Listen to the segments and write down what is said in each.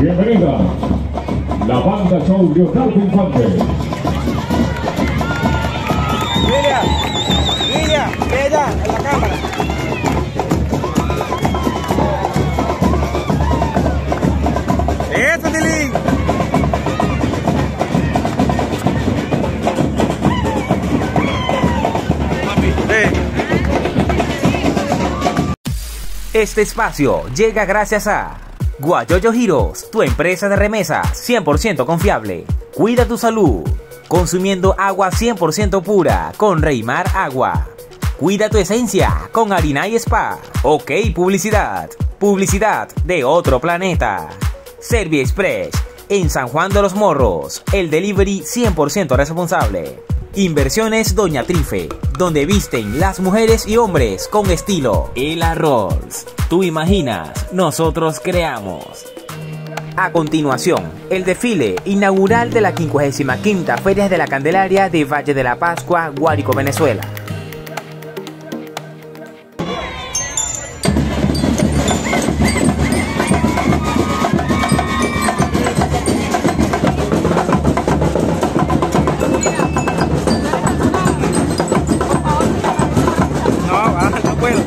Bienvenida, la banda show Leonardo Infante. Lidia, queda en la cámara. ¡Eso, Tilín! Este espacio llega gracias a Guayoyo Giros, tu empresa de remesas 100% confiable. Cuida tu salud consumiendo agua 100% pura con Reymar Agua. Cuida tu esencia con Harinay Spa. Ok, publicidad. Publicidad de otro planeta. Serviexpress en San Juan de los Morros. El delivery 100% responsable. Inversiones Doña Trife, donde visten las mujeres y hombres con estilo. Ela Rolls. Tú imaginas, nosotros creamos. A continuación, el desfile inaugural de la 55ª Feria de la Candelaria de Valle de la Pascua, Guárico, Venezuela. No puedo.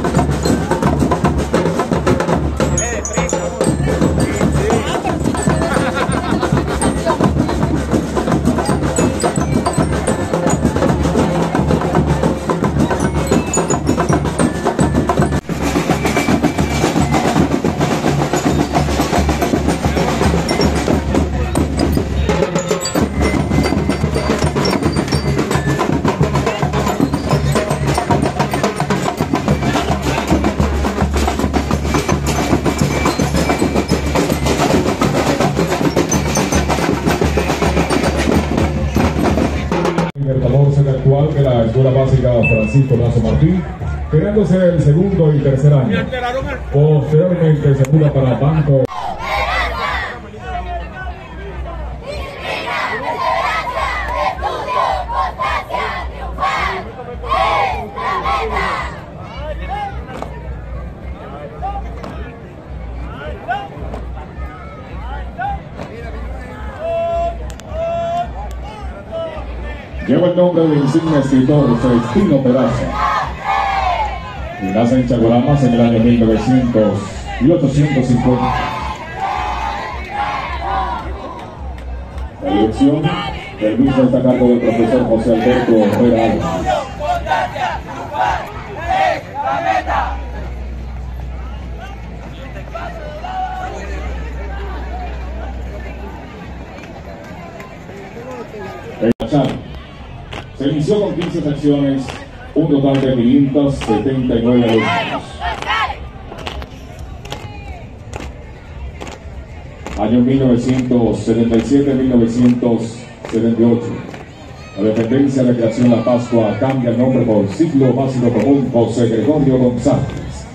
Actual de la Escuela Básica Francisco Lazo Martín, creándose el segundo y tercer año. Posteriormente se muda para Banco. Lleva el nombre del insigne escritor Celestino Peraza y nace en Chaguaramas en el año 1850. La dirección del mismo está a cargo del profesor José Alberto Herrera Álvarez. Se inició con 15 secciones, un total de 579 alumnos. Año 1977-1978. La dependencia de creación La Pascua cambia el nombre por Ciclo Básico Común José Gregorio González.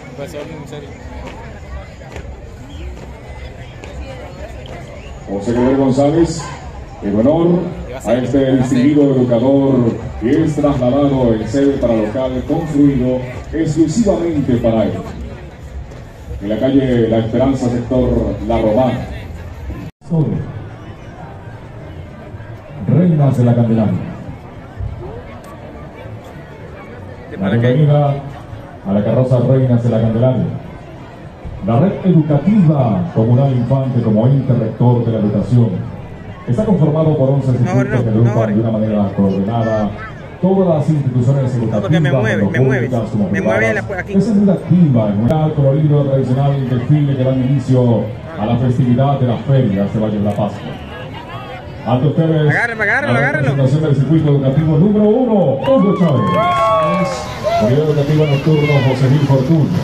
José Gregorio González, en honor a este distinguido educador que es trasladado en sede para local construido exclusivamente para él. En la calle La Esperanza, sector La Romana. Reinas de la Candelaria. La bienvenida a la carroza Reinas de la Candelaria. La red educativa comunal Infante como ente rector de la educación está conformado por 11 institutos que agrupan de una manera coordinada todas las instituciones educativas, me mueve aquí. Esa es una activa en un colorido tradicional desfile que da inicio a la festividad de las ferias de Valle de la Pascua. Ante ustedes, agárrenlo. la presentación del circuito educativo número 1, Hugo Chávez. Unidad educativa nocturno José Gil Fortuna.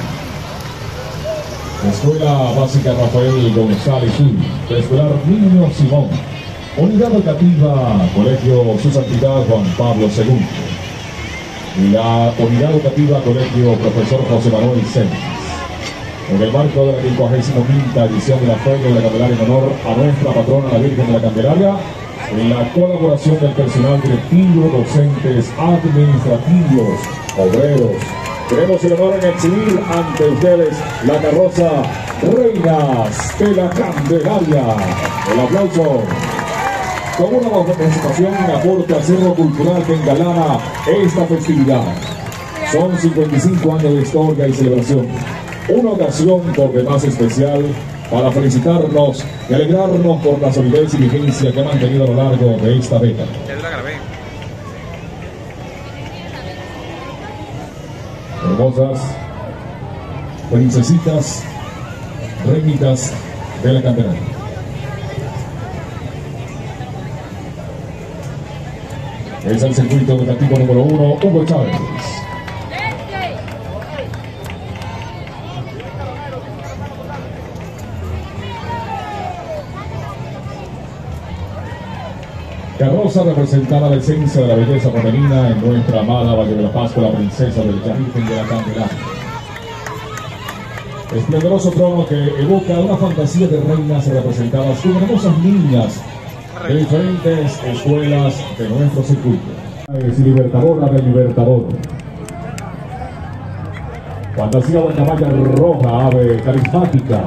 Escuela Básica Rafael González Zuni. Escolar Niño Simón. Unidad educativa Colegio Su Santidad Juan Pablo II. Y la Unidad educativa Colegio Profesor José Manuel Sánchez. En el marco de la 55ª edición de la Feria de la Candelaria en honor a nuestra patrona la Virgen de la Candelaria, en la colaboración del personal directivo, docentes, administrativos, obreros, Queremos celebrar en exhibir ante ustedes la carroza Reinas de la Candelaria. El aplauso. Con una participación aporte al cerro cultural que engalana esta festividad. Son 55 años de historia y celebración. Una ocasión por demás especial para felicitarnos y alegrarnos por la solidez y vigencia que ha mantenido a lo largo de esta década. Hermosas princesitas, reinitas de la Candelaria. Es el circuito educativo número 1, Hugo Chávez. Carroza representada la esencia de la belleza femenina en nuestra amada Valle de la Pascua, la princesa del Virgen de la Candelaria. Esplendoroso trono que evoca una fantasía de reinas representadas como hermosas niñas de diferentes escuelas de nuestro circuito. Es libertadora del Libertador. Fantasía guacamaya roja, ave carismática,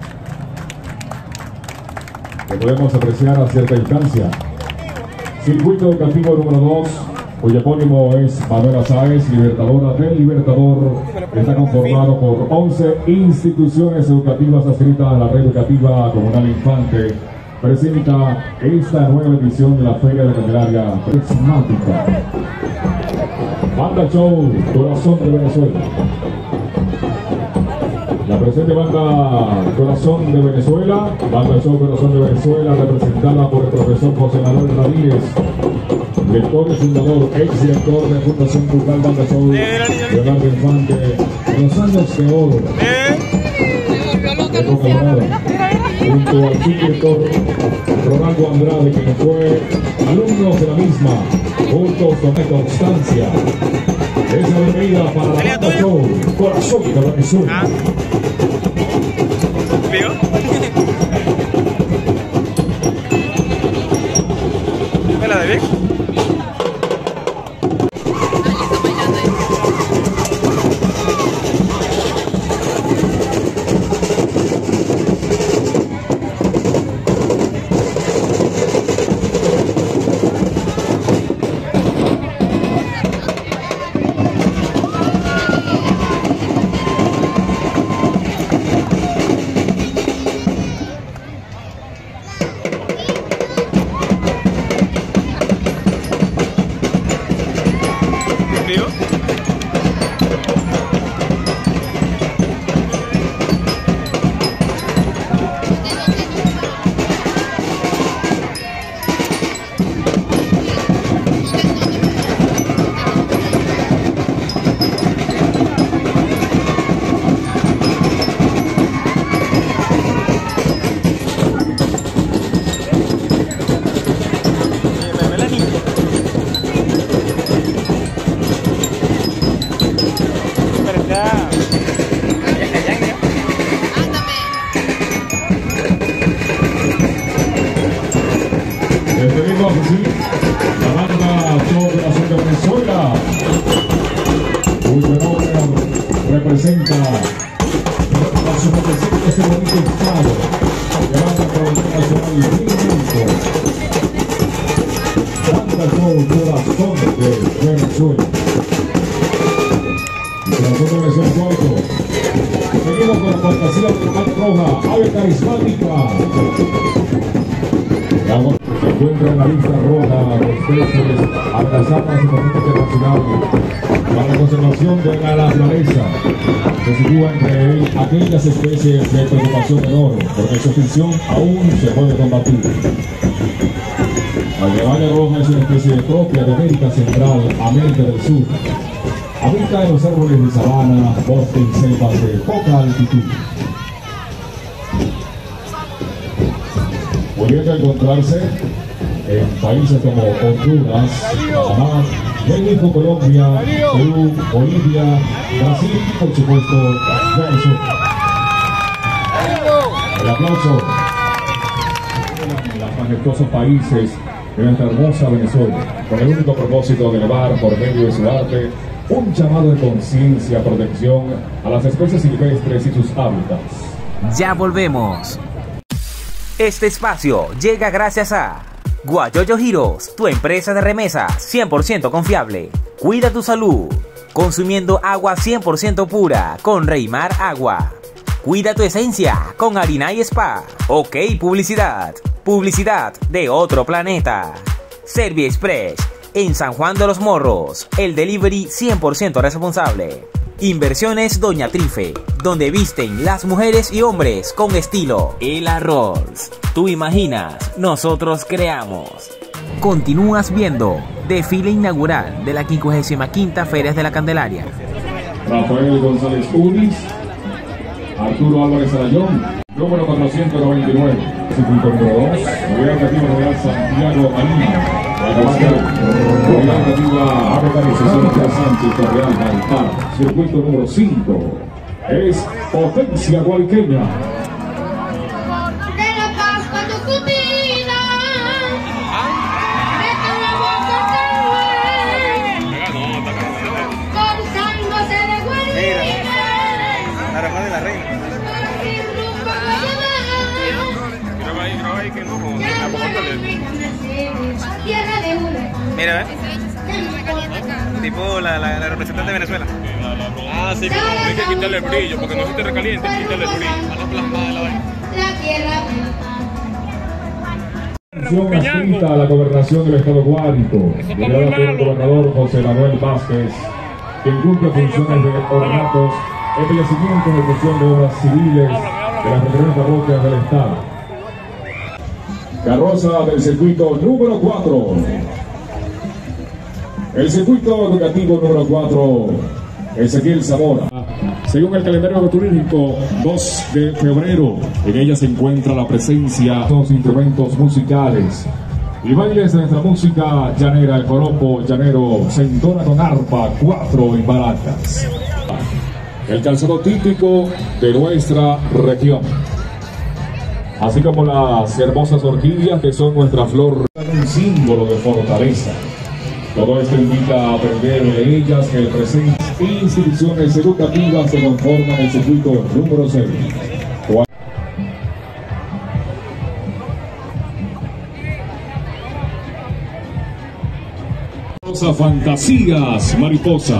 que podemos apreciar a cierta distancia. Circuito educativo número 2, cuyo epónimo es Manuela Sáez, libertadora del Libertador. Está conformado por 11 instituciones educativas adscritas a la red educativa comunal Infante. Presenta esta nueva edición de la Feria de la Candelaria Carismática. Banda Show Corazón de Venezuela. La presente banda Corazón de Venezuela, Banda Show Corazón de Venezuela, representada por el profesor José Manuel Ramírez, director y fundador, ex director de Fundación Cultural Banda Show, Leonardo Infante, los años de oro, época dorada, junto al subdirector Ronaldo Andrade, quien fue alumno de la misma, juntos con la constancia. Es la bienvenida para la Banda Show Corazón de Venezuela. ¿Vela de Vic? Despedimos así la Banda Show Corazón de Venezuela, cuyo nombre representa a su representante ese bonito estado de Banda Nacional y México. Banda Show Corazón de Venezuela. Corazón de Venezuela 4. Seguimos con la fantasía roja, ave carismática. Se encuentra en la lista roja de especies amenazadas en el momento internacional para la conservación de la naturaleza. Se sitúa entre aquellas especies de preocupación menor, porque su extinción aún se puede combatir. La guiraballa roja es una especie propia de América Central, América del Sur. Habita en los árboles de sabana, bosques y selvas de poca altitud. Pudiendo encontrarse en países como Honduras, Panamá, México, Colombia, Perú, Bolivia, Brasil y por supuesto Venezuela. El aplauso en los majestuosos países de nuestra hermosa Venezuela, con el único propósito de elevar por medio de su arte Un llamado de conciencia, protección a las especies silvestres y sus hábitats. Ya volvemos. Este espacio llega gracias a Guayoyo Giros, tu empresa de remesas 100% confiable. Cuida tu salud, consumiendo agua 100% pura con Reymar Agua. Cuida tu esencia con Harinay Spa. Ok, publicidad. Publicidad de otro planeta. Servi Express en San Juan de los Morros. El delivery 100% responsable. Inversiones Doña Trife, donde visten las mujeres y hombres con estilo. El Arroz. Tú imaginas, nosotros creamos. Continúas viendo desfile inaugural de la 55ª Ferias de la Candelaria. Rafael González Uris, Arturo Álvarez Arayón, número 499. Circuito número 2, Unidad Educativa Real Santiago Marina. Unidad Educativa Organización de Sánchez Real Malpar. Circuito número 5 es Potencia Gualqueña. Mira, tipo la representante de Venezuela. Ah, sí, pero hay que quitarle el brillo, porque no se te recaliente, quitarle el brillo, para no plasmar la vaina. Adscrita a la gobernación del Estado Guárico, liderada por el gobernador José Manuel Vázquez, quien cumple funciones de ornatos, embellecimiento y ejecución de obras civiles de las diferentes parroquias del Estado. Carroza del circuito número 4. El circuito educativo número 4, Ezequiel Zamora. Según el calendario turístico, 2 de febrero, en ella se encuentra la presencia de los instrumentos musicales y bailes de nuestra música llanera. El joropo llanero se entona con arpa, 4 y maracas. El calzado típico de nuestra región, así como las hermosas orquídeas que son nuestra flor, un símbolo de fortaleza. Todo esto invita a aprender de ellas que el presente instituciones educativas se conforman el circuito número 6. Fantasías mariposas.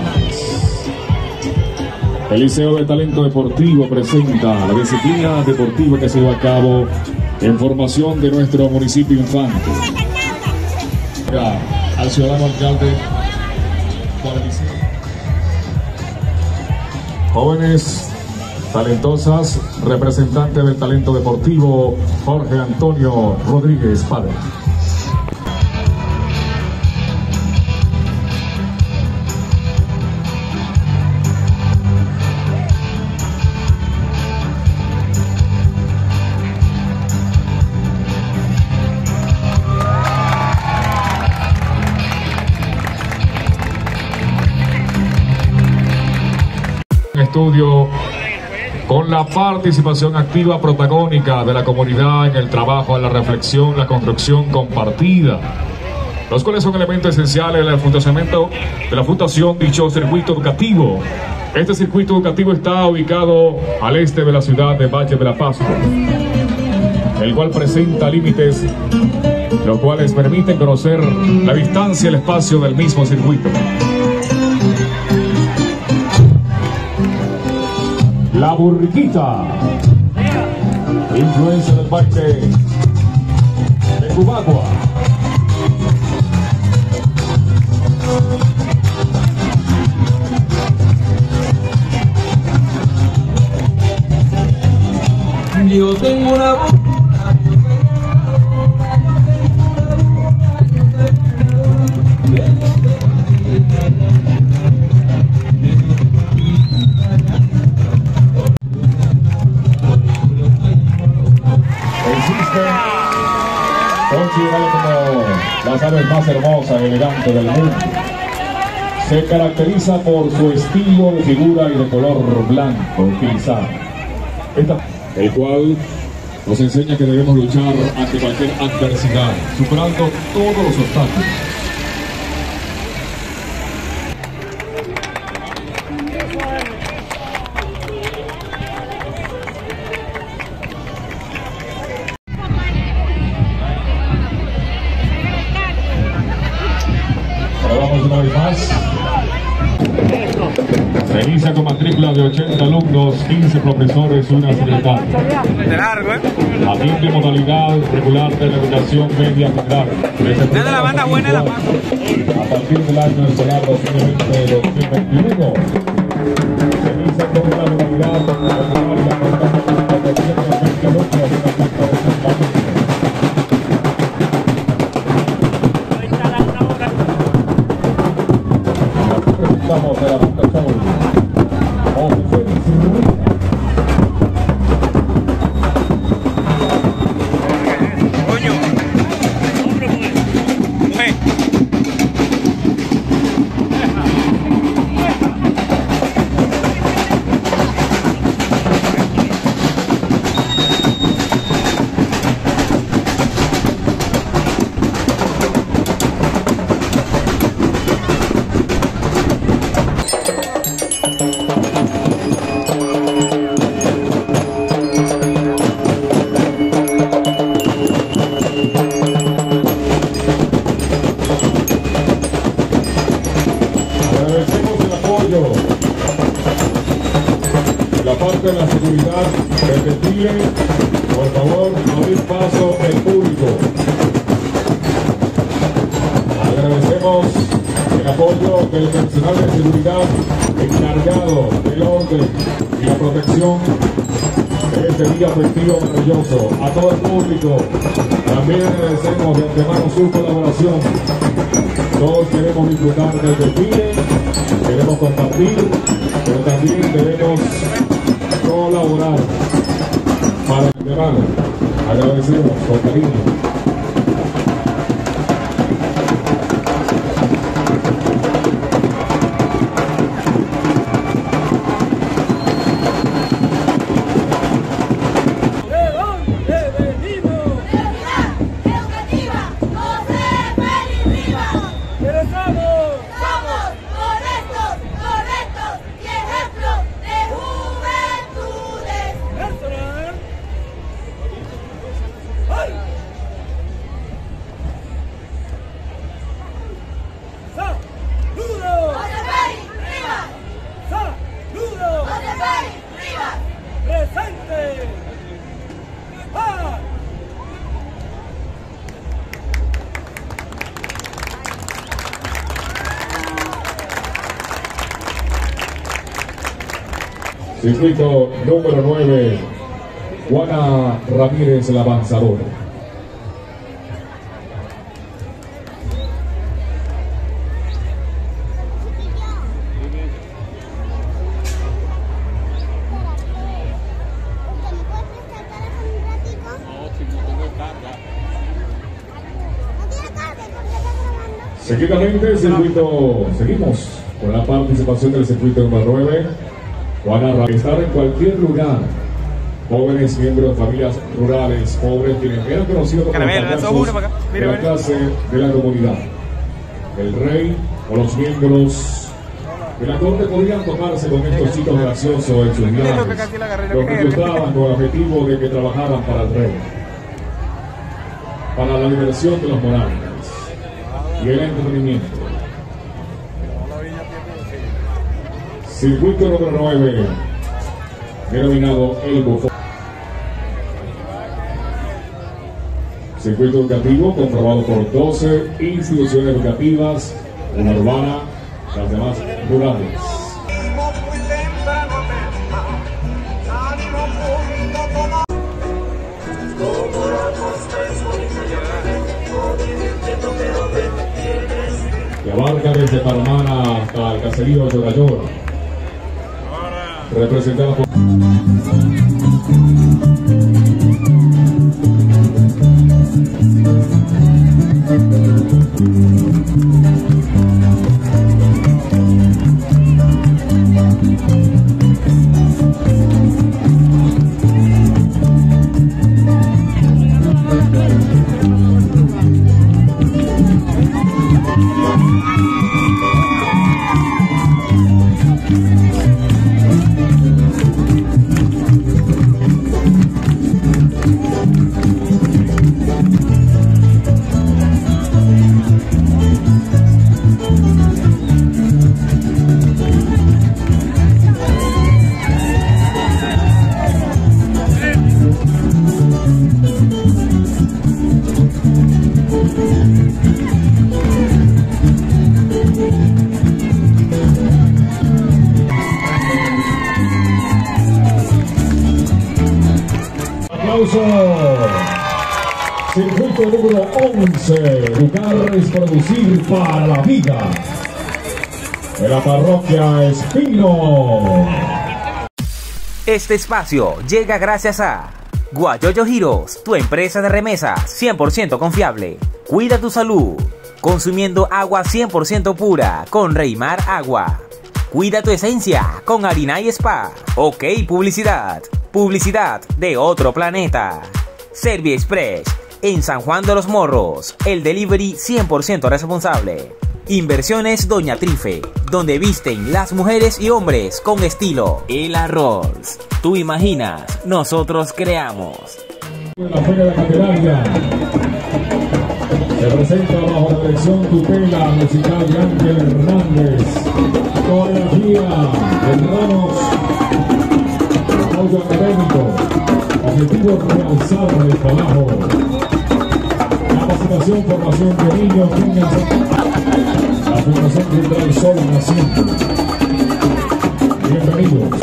El Liceo de Talento Deportivo presenta la disciplina deportiva que se lleva a cabo en formación de nuestro municipio infante. Al ciudadano alcalde por el Liceo. Jóvenes talentosas, representante del talento deportivo Jorge Antonio Rodríguez Padre. Estudio con la participación activa protagónica de la comunidad en el trabajo, en la reflexión, la construcción compartida, los cuales son elementos esenciales del funcionamiento de la fundación dicho circuito educativo. Este circuito educativo está ubicado al este de la ciudad de Valle de la Pascua, el cual presenta límites, los cuales permiten conocer la distancia y el espacio del mismo circuito. La Burriquita, influencia del parque de Cubagua. Yo tengo una voz. Considerado como las aves más hermosas y elegantes del mundo, se caracteriza por su estilo de figura y de color blanco utilizado, el cual nos enseña que debemos luchar ante cualquier adversidad, superando todos los obstáculos. tripla de 80 alumnos, 15 profesores y una secretaria. De largo, Atiende modalidad regular de la educación media general. Desde la banda buena de la mano. A partir del año escolar 2020-2021, se inicia con la modalidad regular y la protección de los 20 alumnos de la presentamos a la Banda Soul. Coño. Hombre, mujer. Agradecemos el apoyo de la parte de la seguridad del desfile. Por favor, abrir paso el público. Agradecemos el apoyo del personal de seguridad encargado del orden y la protección de este día festivo maravilloso. A todo el público también agradecemos de antemano su colaboración. Todos queremos disfrutar del desfile, queremos compartir, pero también debemos colaborar. Para el antemano, agradecemos con cariño. Circuito número 9, Juana Ramírez, la avanzadora. Seguidamente, seguimos con la participación del circuito número 9. Juana, estar en cualquier lugar, jóvenes miembros de familias rurales, pobres, quienes eran conocidos como los payasos de la clase de la comunidad. El rey o los miembros de la corte podían tomarse con estos chicos graciosos en sus viajes, los reclutaban con el objetivo de que trabajaran para el rey, para la diversión de los monarcas y el entretenimiento. Circuito número 9, denominado El Bufón. Circuito educativo conformado por 12 instituciones educativas, una urbana, las demás rurales. Que abarca desde Palmana hasta el caserío de Llorayora. Representado por... aplauso. Circuito número 11. Educar es producir para la vida. De la parroquia Espino. Este espacio llega gracias a Guayoyo Giros, tu empresa de remesas 100% confiable. Cuida tu salud consumiendo agua 100% pura con Reymar Agua. Cuida tu esencia con Harinay Spa. OK Publicidad. Publicidad de otro planeta. Servi Express en San Juan de los Morros. El delivery 100% responsable. Inversiones Doña Trife, donde visten las mujeres y hombres con estilo. El Arroz. Tú imaginas, nosotros creamos. La Feria de Candelaria se presenta bajo la dirección tutela musical de Ángel Hernández. Coreografía de Ramos. Audio académico. Objetivo realzar el trabajo. Capacitación, formación de niños, niñas. La Fundación Cultural Sol Naciente. Bienvenidos.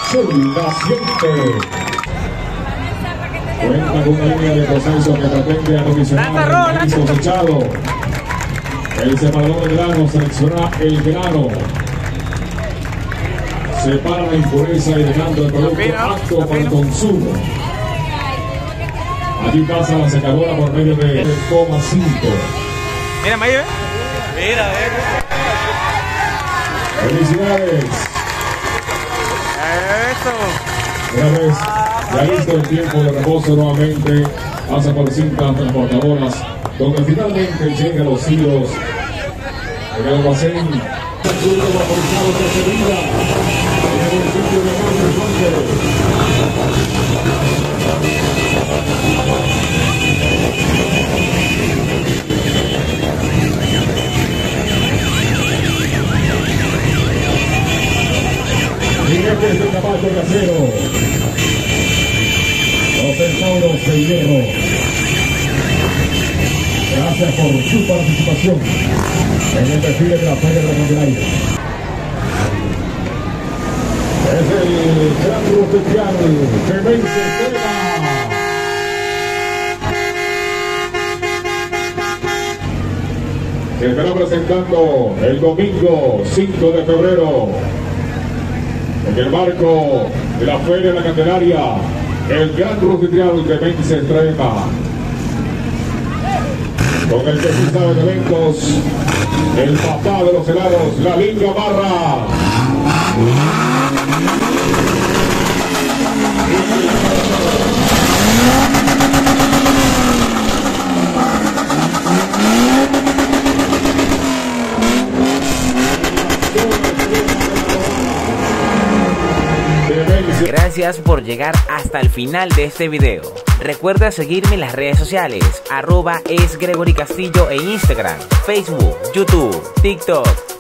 Azul naciente. Cuenta con una línea de proceso que pretende acondicionar el maíz cosechado. El separador de grano selecciona el grano. Separa la impureza y dejando el producto apto para el consumo. Aquí pasa la secadora por medio de 3,5. Mira, Mayo. Mira, Felicidades. Eso. Una vez ya listo el tiempo de reposo nuevamente, pasa por cintas transportadoras, donde finalmente llegan los hilos en el almacén. El surco vaporizado de Sevilla, en el municipio de Jinetes de caballo de acero, los centauros de hierro. Gracias por su participación en el desfile de la Feria de la Candelaria. Es el Gran Cruz Especial que vence Estela. Se estará presentando el domingo 5 de febrero en el marco de la Feria de la Candelaria. El Gran Cruz Especial que vence se estrena con el que se sabe de eventos, el papá de los helados, la Linga Barra. Gracias por llegar hasta el final de este video. Recuerda seguirme en las redes sociales, @esgregoricastillo en Instagram, Facebook, YouTube, TikTok.